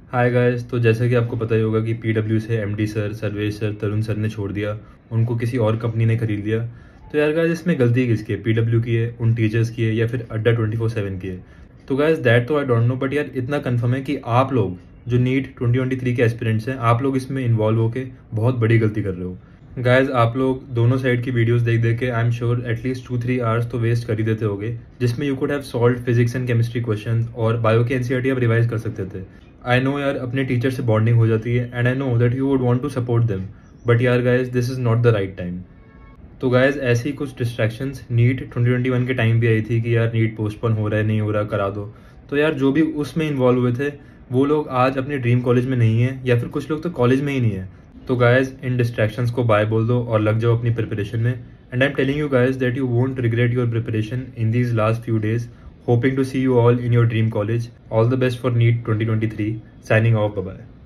Hi guys, तो जैसे कि आपको पता ही होगा कि पीडब्ल्यू से MD sir, Sarvesh sir, Tarun sir ने छोड़ दिया। उनको किसी और कंपनी ने खरीद लिया। तो यार गाइस, इसमें गलती किसकी है? पीडब्ल्यू की है, उन टीचर्स की है, या फिर अड्डा 24/7 की है? तो गाइस दैट तो आई डोंट नो, बट यार इतना कंफर्म है कि आप लोग जो नीट 2023 के एस्पिरेंट्स हैं, आप लोग इसमें इन्वॉल्व होके बहुत बड़ी गलती कर रहे हो। गाइज, आप लोग दोनों साइड की वीडियोस देख देख के I am sure at least 2-3 hours तो वेस्ट कर ही देते होगे, जिसमें you could have solve physics and chemistry question और बायो के एनसीईआरटी आप रिवाइज कर सकते थे। आई नो यार, अपने टीचर से बॉन्डिंग हो जाती है and I know that you would want to support them, but यार guys, this is not the right time. तो गाइज, ऐसी कुछ डिस्ट्रैक्शंस नीट 2021 के टाइम भी आई थी कि यार नीट पोस्टपोन हो रहा है, नहीं हो रहा, करा दो। तो यार जो भी उसमें इन्वॉल्व हुए थे, वो लोग आज अपने ड्रीम कॉलेज में नहीं है, या फिर कुछ लोग तो कॉलेज में ही नहीं है। तो गाइज, इन डिस्ट्रैक्शंस को बाय बोल दो और लग जाओ अपनी प्रिपरेशन में। And I am telling you guys that you won't regret your preparation in these last few days. Hoping to see you all in your dream college. All the best for NEET 2023। Signing off, bye bye.